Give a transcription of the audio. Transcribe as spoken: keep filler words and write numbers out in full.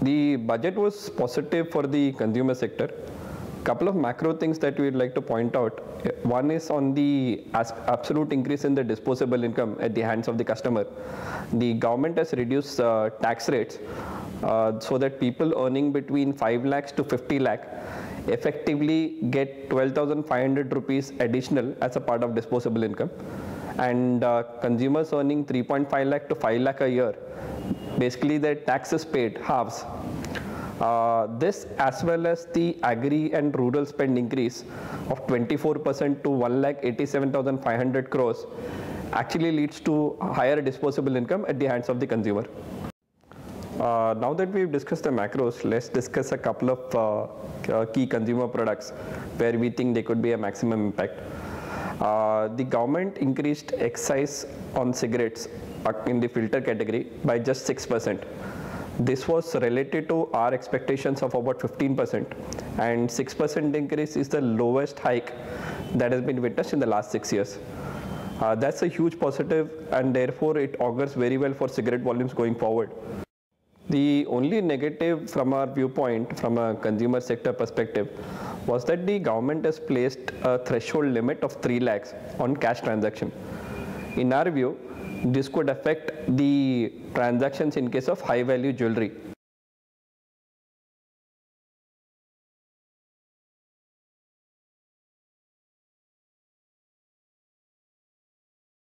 The budget was positive for the consumer sector. Couple of macro things that we'd like to point out. One is on the absolute increase in the disposable income at the hands of the customer. The government has reduced uh, tax rates uh, so that people earning between five lakhs to fifty lakh effectively get twelve thousand five hundred rupees additional as a part of disposable income. And uh, consumers earning three point five lakh to five lakh a year, basically their taxes paid halves. Uh, this, as well as the agri and rural spend increase of twenty-four percent to one lakh eighty-seven thousand five hundred crores, actually leads to higher disposable income at the hands of the consumer. Uh, now that we've discussed the macros, let's discuss a couple of uh, uh, key consumer products where we think there could be a maximum impact. Uh, the government increased excise on cigarettes in the filter category by just six percent. This was related to our expectations of about fifteen percent, and six percent increase is the lowest hike that has been witnessed in the last six years. Uh, that's a huge positive, and therefore it augurs very well for cigarette volumes going forward. The only negative from our viewpoint, from a consumer sector perspective, was that the government has placed a threshold limit of three lakhs on cash transaction. In our view, this could affect the transactions in case of high value jewelry.